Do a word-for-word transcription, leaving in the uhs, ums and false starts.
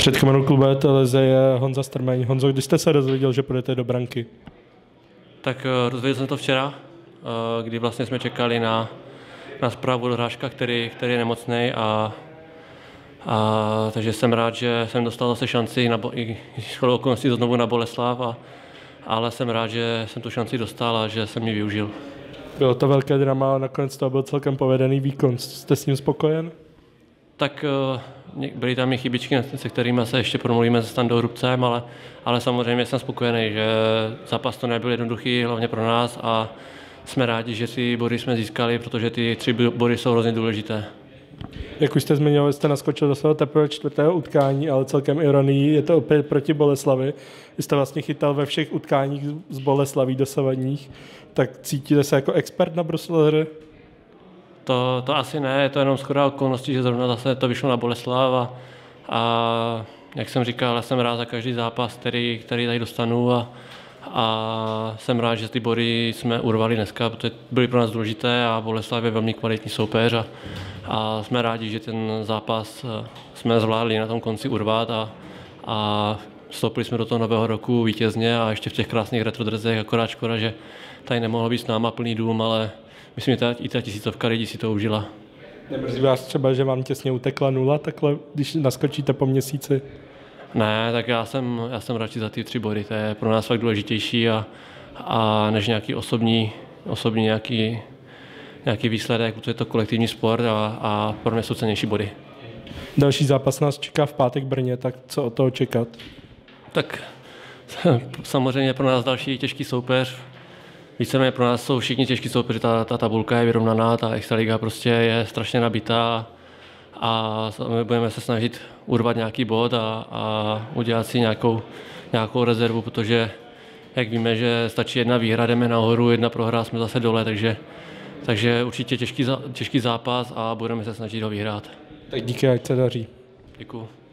Před kamenou klube televize je Honza Strmeň. Honzo, kdy jste se dozvěděl, že půjdete do branky? Tak rozvěděl jsem to včera, kdy vlastně jsme čekali na, na zprávu od Hráška, který, který je nemocný a, a takže jsem rád, že jsem dostal zase šanci na, i shodou okolností znovu na Boleslav, a, ale jsem rád, že jsem tu šanci dostal a že jsem ji využil. Bylo to velké drama, ale nakonec to byl celkem povedený výkon. Jste s ním spokojen? Tak byly tam i chybičky, se kterými se ještě promluvíme se Standou Hrubcem, ale, ale samozřejmě jsem spokojený, že zápas to nebyl jednoduchý, hlavně pro nás, a jsme rádi, že ty body jsme získali, protože ty tři body jsou hrozně důležité. Jak už jste zmiňovali, jste naskočil do svého teprve čtvrtého utkání, ale celkem ironií je to opět proti Boleslavi. Vy jste vlastně chytal ve všech utkáních z Boleslaví dosavadních, tak cítíte se jako expert na bruslové? To, to asi ne, je to jenom shoda okolností, že zrovna zase to vyšlo na Boleslav a, a jak jsem říkal, já jsem rád za každý zápas, který, který tady dostanu, a, a jsem rád, že ty body jsme urvali dneska, protože byly pro nás důležité a Boleslav je velmi kvalitní soupeř, a, a jsme rádi, že ten zápas jsme zvládli na tom konci urvat a, a vstoupili jsme do toho nového roku vítězně a ještě v těch krásných retrodrezech, akorát škoda, že tady nemohlo být s náma plný dům, ale myslím, že i ta tisícovka lidí si to užila. Nemrzí vás třeba, že vám těsně utekla nula, takhle, když naskočíte po měsíci? Ne, tak já jsem, já jsem radši za ty tři body, to je pro nás fakt důležitější, a, a než nějaký osobní, osobní nějaký, nějaký výsledek, protože je to kolektivní sport a, a pro mě jsou cennější body. Další zápas nás čeká v pátek v Brně, tak co od toho čekat? Tak samozřejmě pro nás další těžký soupeř. Víceméně pro nás jsou všichni těžký soupeři, ta, ta tabulka je vyrovnaná, ta extraliga prostě je strašně nabitá a my budeme se snažit urvat nějaký bod a, a udělat si nějakou, nějakou rezervu, protože jak víme, že stačí jedna výhra, jdeme nahoru, jedna prohra, jsme zase dole, takže, takže určitě těžký, těžký zápas a budeme se snažit ho vyhrát. Tak díky, ať se daří. Děkuju.